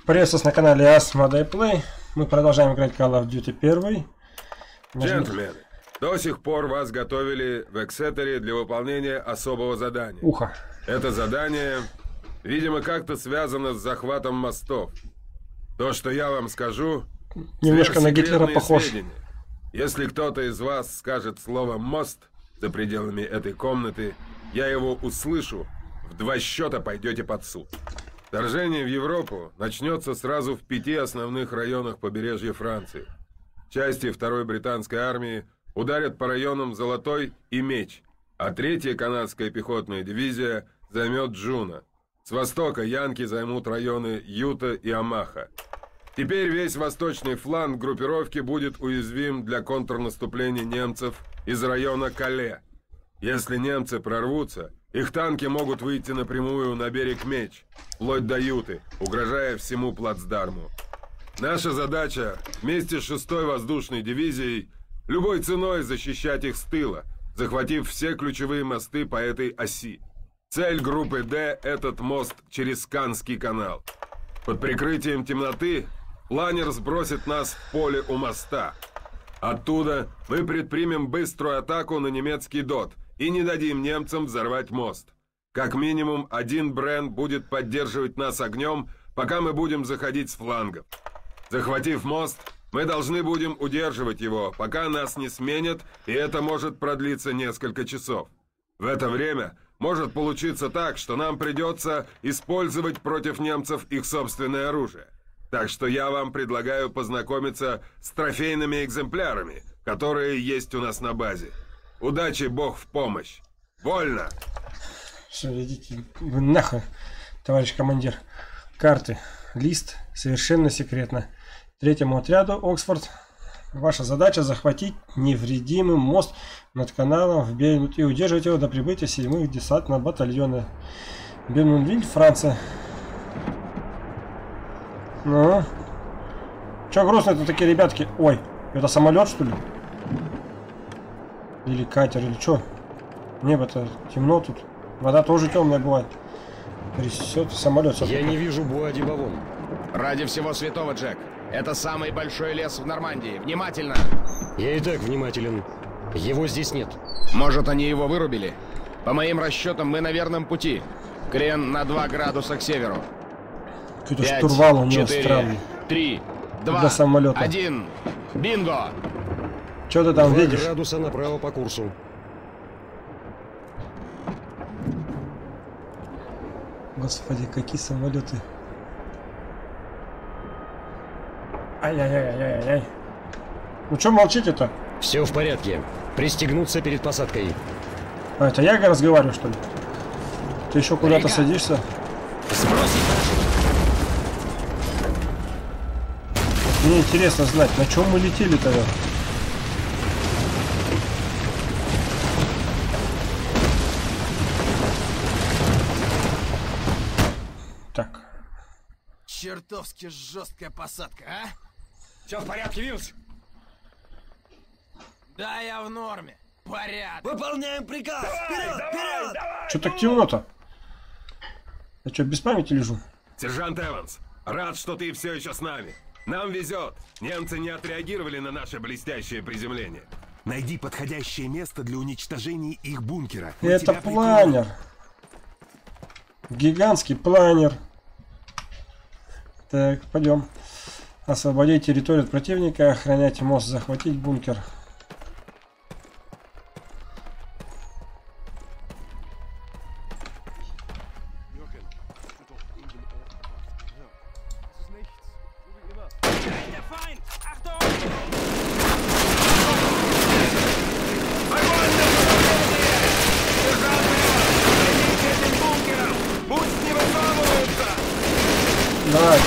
Приветствую вас на канале Asmodee Play. Мы продолжаем играть Call of Duty 1. Джентльмены, до сих пор вас готовили в Эксетере для выполнения особого задания. Ухо. Это задание, видимо, как-то связано с захватом мостов. То, что я вам скажу, Немножко на Гитлера похож. сведения. Если кто-то из вас скажет слово «мост» за пределами этой комнаты, я его услышу, в 2 счета пойдете под суд. Вторжение в Европу начнется сразу в 5 основных районах побережья Франции. Части 2-й британской армии ударят по районам Золотой и Меч, а 3-я канадская пехотная дивизия займет Джуна. С востока янки займут районы Юта и Омаха. Теперь весь восточный фланг группировки будет уязвим для контрнаступления немцев из района Кале. Если немцы прорвутся, их танки могут выйти напрямую на берег Меч, вплоть до Юты, угрожая всему плацдарму. Наша задача вместе с 6-й воздушной дивизией любой ценой защищать их с тыла, захватив все ключевые мосты по этой оси. Цель группы «Д» — этот мост через Канский канал. Под прикрытием темноты планер сбросит нас в поле у моста. Оттуда мы предпримем быструю атаку на немецкий ДОТ и не дадим немцам взорвать мост. Как минимум 1 Брен будет поддерживать нас огнем, пока мы будем заходить с флангов. Захватив мост, мы должны будем удерживать его, пока нас не сменят, и это может продлиться несколько часов. В это время может получиться так, что нам придется использовать против немцев их собственное оружие. Так что я вам предлагаю познакомиться с трофейными экземплярами, которые есть у нас на базе. Удачи, Бог в помощь. Вольно! Что, идите вы нахуй, товарищ командир. Карты. Лист. Совершенно секретно. 3-му отряду Оксфорд. Ваша задача захватить невредимый мост над каналом в Бейнут и удерживать его до прибытия 7-х десантного батальона. Бенунвиль, Франция. Ну? Че грустно-то такие ребятки? Ой, это самолет, что ли? Или катер, или что? Небо-то темно тут. Вода тоже темная бывает. Трясет самолет. Я не вижу Буа-ди-Бавон. Ради всего святого, Джек. Это самый большой лес в Нормандии. Внимательно! Я и так внимателен. Его здесь нет. Может, они его вырубили? По моим расчетам, мы на верном пути. Крен на 2 градуса к северу. Какой-то штурвал у него 4, странный. 3, 2, Для самолета. 1. Бинго! Что ты там 2 видишь? градуса направо по курсу. Господи, какие самолеты. Ай-яй-яй-яй-яй. Ну что молчите-то? Все в порядке. Пристегнуться перед посадкой. А, это я разговариваю, что ли? Ты еще куда-то садишься? Мне интересно знать, на чем мы летели тогда? Так. Чертовски жесткая посадка, а? Все в порядке, Вилс? Да, я в норме. Порядок. Выполняем приказ! Вперед! Вперед! Что так темно-то? Я что, без памяти лежу? Сержант Эванс, рад, что ты все еще с нами. Нам везет. Немцы не отреагировали на наше блестящее приземление. Найди подходящее место для уничтожения их бункера. Это планер. Гигантский планер. Так, пойдем. Освободить территорию от противника, охранять мост, захватить бункер. Давай.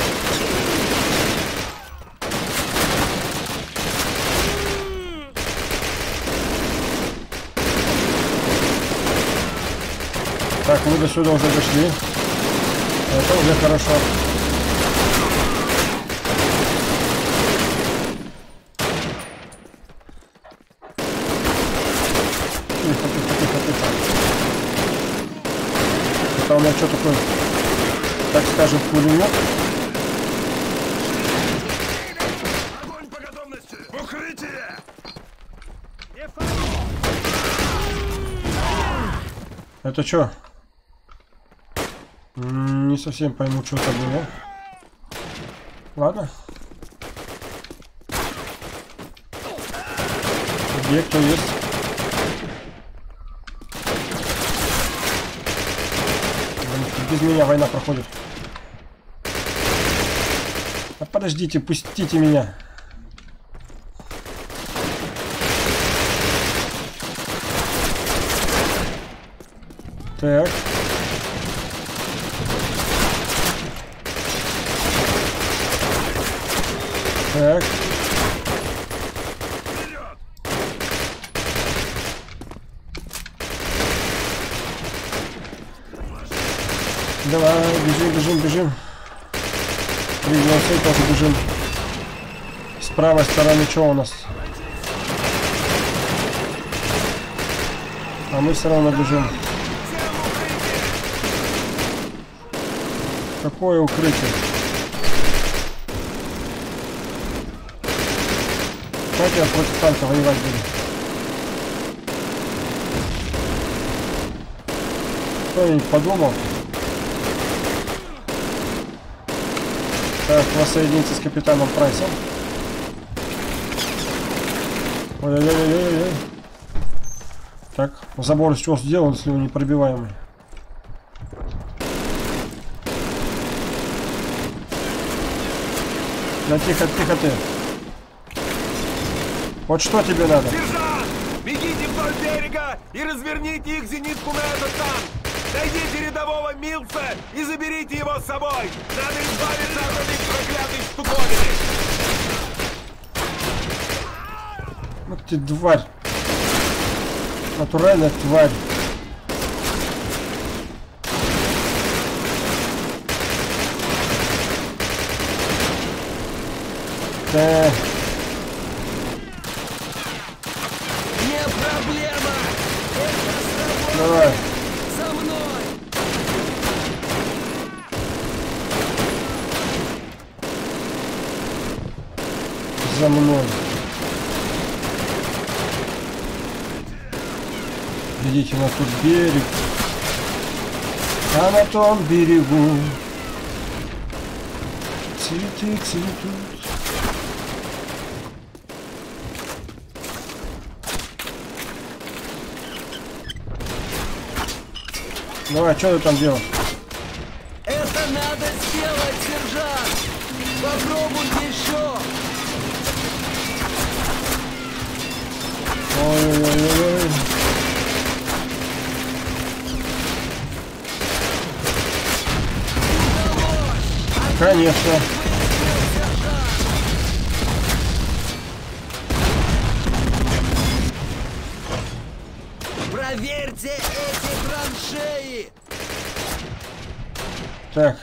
Так, мы до сюда уже дошли. Это уже хорошо. Это у меня что такое, так скажем, пулемет. Это что? Не совсем пойму, что это было. Ладно. Где кто есть? Без меня война проходит. А подождите, пустите меня. Так. Так. Давай, бежим. Пригнулся, тоже бежим. С правой стороны что у нас? А мы все равно бежим. Какое укрытие? Как я против танка воевать буду? Кто-нибудь подумал? Так, воссоединиться с капитаном Прайсом. Ой-ой-ой-ой-ой. Так, забор из чего сделан, если он непробиваемый? Да тихо ты. Вот что тебе надо? Сержант! Бегите вдоль берега и разверните их зенитку на этот танк! Найдите рядового Милса и заберите его с собой! Надо избавиться от этой проклятой штуковины! Вот ты тварь! Натуральная тварь! Да. Не проблема! Это Давай! за мной! За мной! Видите, на тот берег, а на том берегу цветы цветут. Давай, что ты там делаешь? Это надо сделать, сержант! Попробуй еще! Ой-ой-ой-ой. Конечно. Проверьте эти траншеи! Так.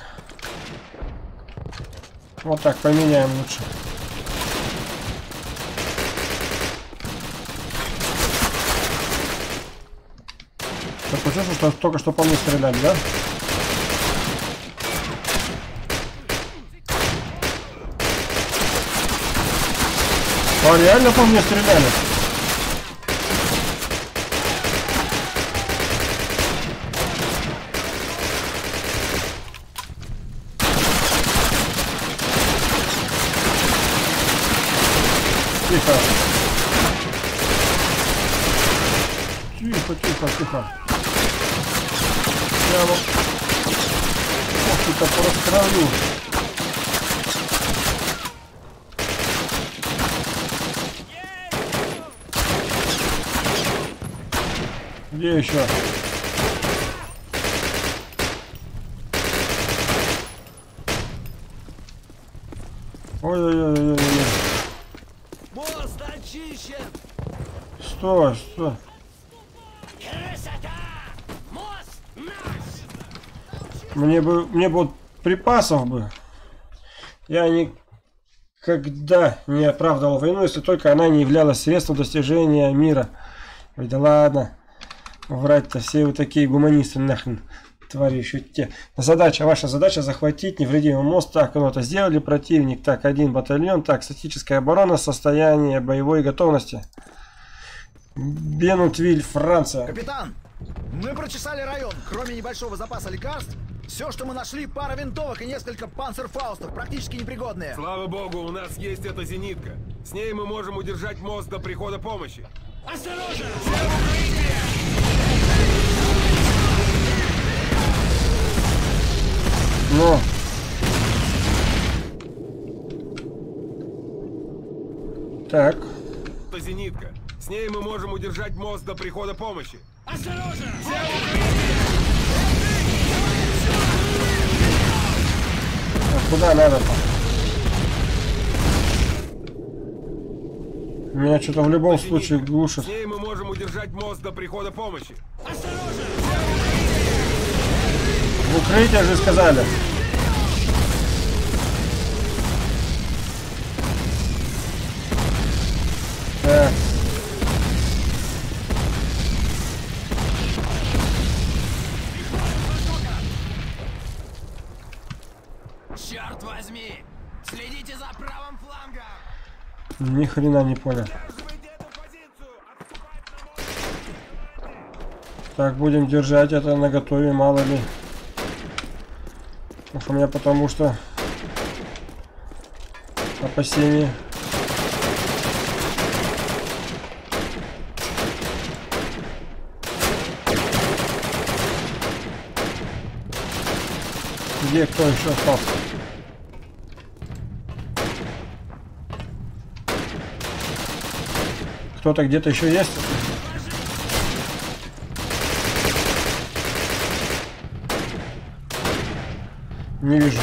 Вот так поменяем лучше. Так, почувствовал, что только что по мне стреляли, да? А реально по мне стреляли? Тихо. Тихо. Я вот... Ох, ты-то порастравлю. Где еще? Ой-ой-ой-ой-ой. Мост очищен! Стой. Красота! Мост наш! Мне бы вот припасов бы. Я никогда не оправдывал войну, если только она не являлась средством достижения мира. Ой, да ладно. Врать-то все вы такие гуманисты нахрен. Твари еще те. Ваша задача захватить невредимый мост. Так, ну это сделали. Противник. Так, 1 батальон. Так, статическая оборона. Состояние боевой готовности. Бенутвиль, Франция. Капитан, мы прочесали район. Кроме небольшого запаса лекарств, все, что мы нашли, пара винтовок и несколько панцерфаустов, практически непригодные. Слава богу, у нас есть эта зенитка. С ней мы можем удержать мост до прихода помощи. Осторожно! Ну. Так. Это зенитка. С ней мы можем удержать мост до прихода помощи. Осторожно! А куда надо-то? Меня что-то в любом случае глушит. С ней мы можем удержать мост до прихода помощи. В укрытие же сказали. Так. Черт возьми! Следите за правым флангом! Ни хрена не понял. Так, будем держать это наготове, мало ли. У меня потому что опасения. Где кто еще остался? Кто-то где-то еще есть? Не вижу.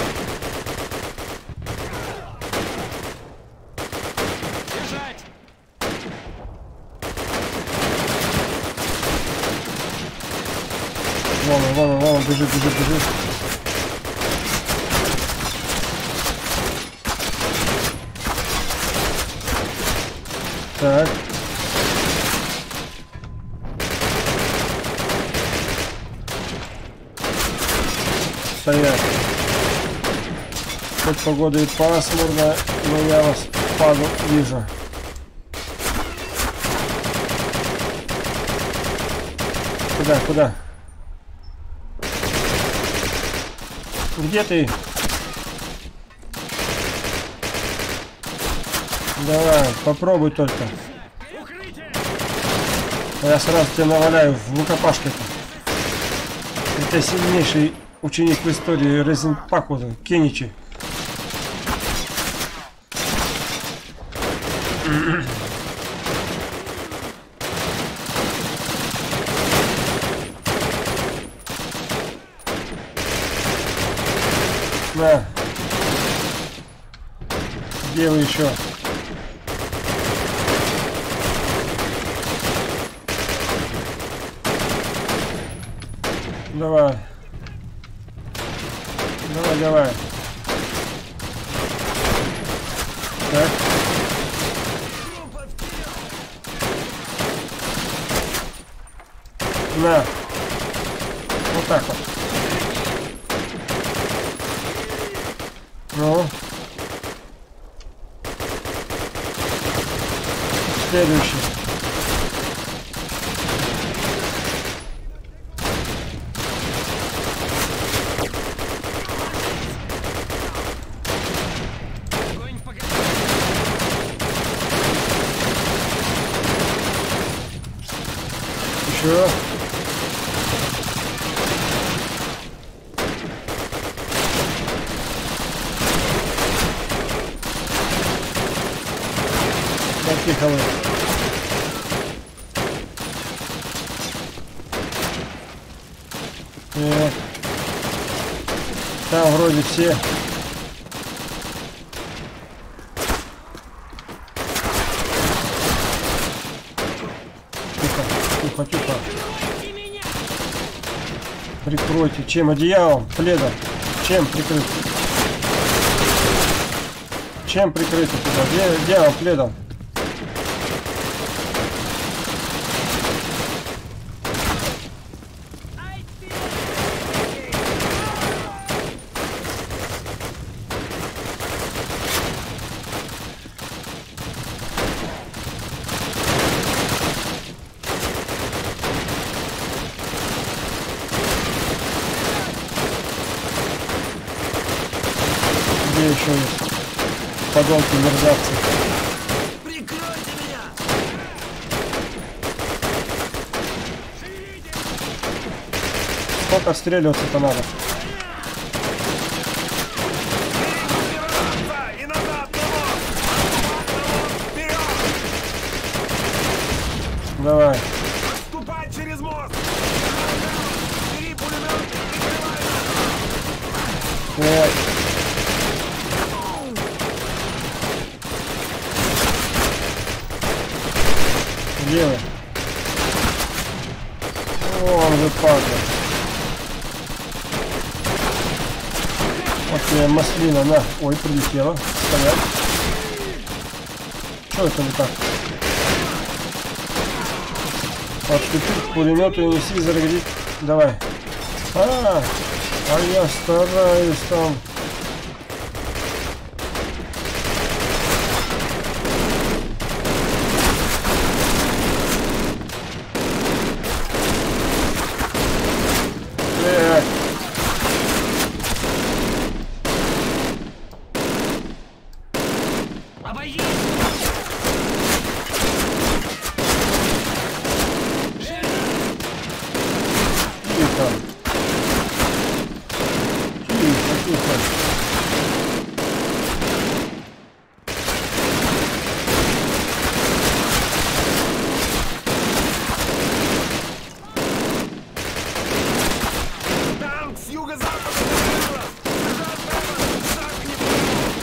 Бежать! Вон, бежит. Так. Стоять. Хоть погода и пасмурная, но я вас паду вижу. Куда? Где ты? Давай, попробуй только. Я сразу тебя наваляю в рукопашке-то. Это сильнейший ученик в истории Resident Evil, Кеничи. На. Где вы еще? Давай. Так. На. Вот так вот. Ну. Следующий. Еще. Тихо вы. Там вроде все. Тихо. Прикройте. Чем? Одеялом? Пледом? Чем прикрыть? Чем прикрыть туда? Одеялом, пледом? еще есть. Подонки, мерзавцы. Прикройте меня! Сколько отстреливаться-то надо? И назад, на мост! Вперед! Давай. Отступать через мост! Бери пулемет! Прикрывай нас! Эй. Где вы? Вон вы, падла. Вот тебе маслина, на. Ой, прилетела. Стоять. Что это не так? Подступить к пулемету и неси зарядить. Давай. А я стараюсь там. Обойдись! Тихо. Тихо, тихо. Танк с юго-запада закрыл нас! Сержант Эванс! Шаг не пройдет!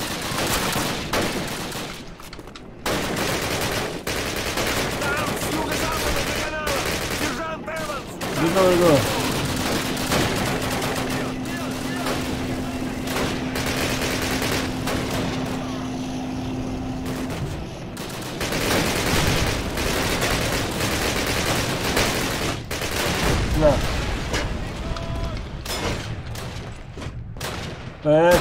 Танк с юго-запада за каналом! Сержант Эванс! Иду, иду. На. Так.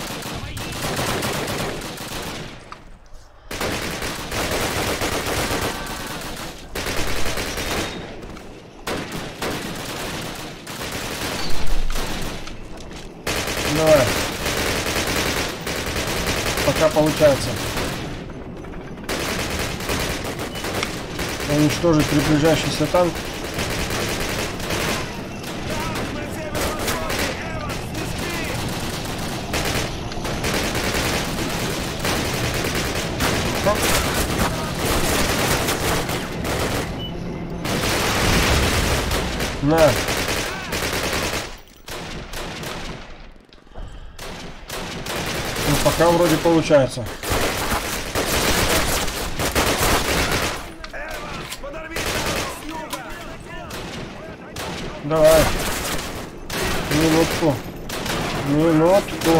Давай. Пока получается. Уничтожить приближающийся танк. На северо-востоке! Эванс, не спи! На. Ну, пока вроде получается. Эванс, подорви танк с юга! Давай. Минутку. Минутку.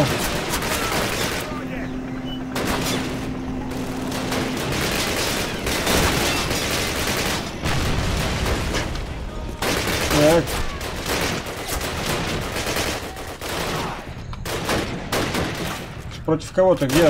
Так. Против кого-то, где он?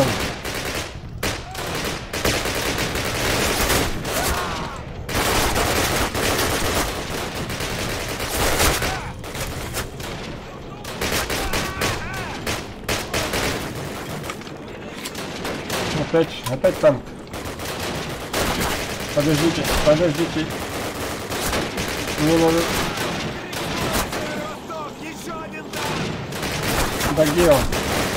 Опять танк. Подождите, подождите. Мне надо... Северо-восток! Еще один танк! Да где он?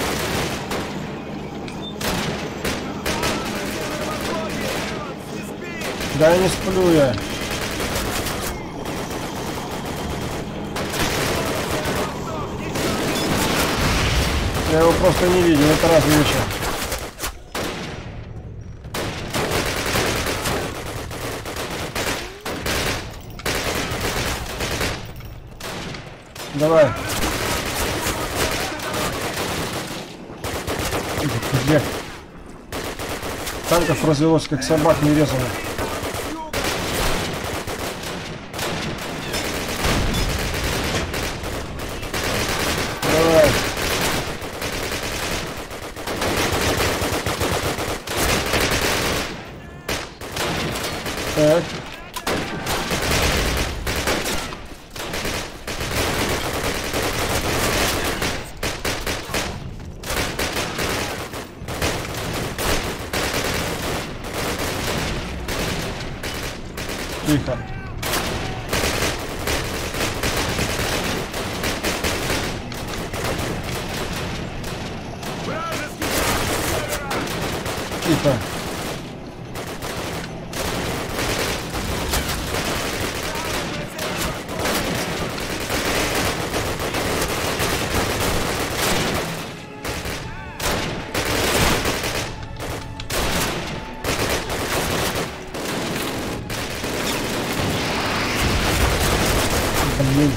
Не спи! Да не сплю я. Я его просто не видел, это разные вещи. Давай. Где? Танков развелось, как собак нерезанных. Давай. Так. Тихо. Тихо. Блин.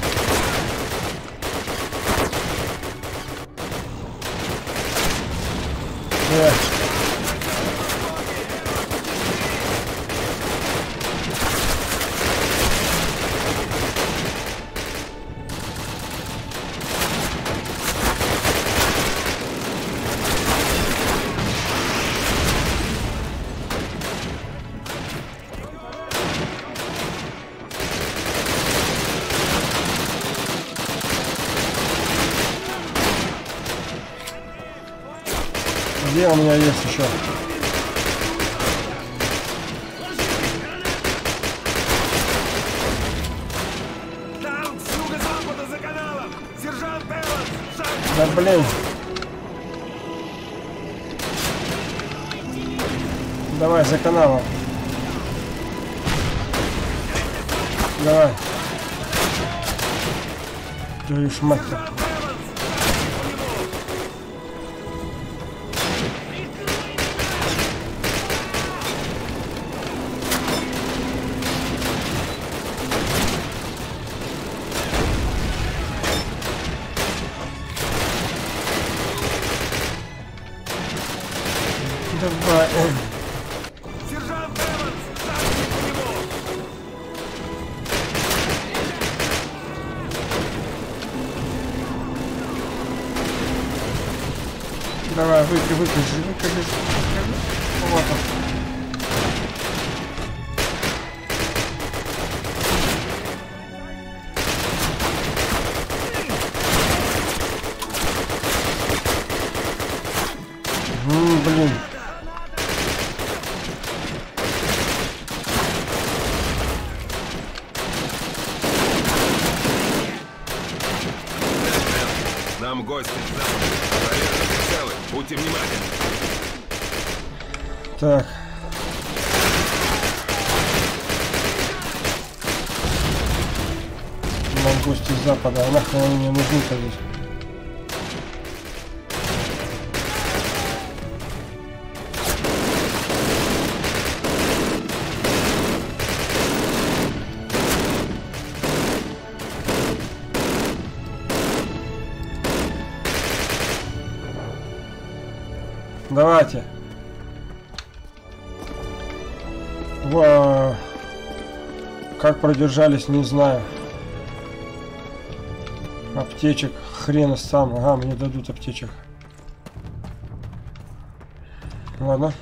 Где у меня есть еще? Танк с юго-запада за каналом! Сержант Эванс! Шаг! Да блин. Давай за каналом. Давай. Твою ж мать-то. Давай. Сержант Эванс! Шаг по нему! Давай, выкажи. Вот он. Блин. Нам гости с запада. Проверьте прицелы. Будьте внимательны. Так. Нам гости с запада. А нахрен они мне нужны-то здесь? Давайте. Как продержались, не знаю. Аптечек хрена сам. Ага, мне дадут аптечек. Ладно.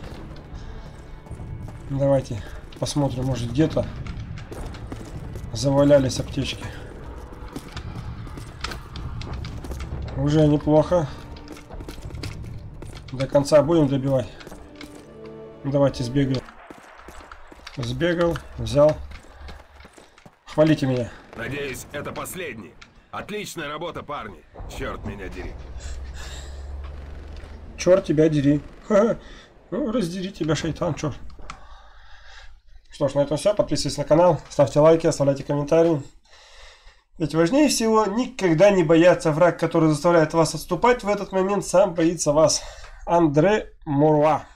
Давайте посмотрим, может где-то завалялись аптечки. Уже неплохо. До конца будем добивать. Давайте сбегаю. Сбегал, взял. Хвалите меня. Надеюсь, это последний. Отличная работа, парни. Черт меня дери. Черт тебя дери. Ха-ха. Ну, раздери тебя, шайтан, черт. Что ж, на этом все. Подписывайтесь на канал, ставьте лайки, оставляйте комментарии. Ведь важнее всего никогда не бояться. Враг, который заставляет вас отступать, в этот момент сам боится вас. Андре Муруа.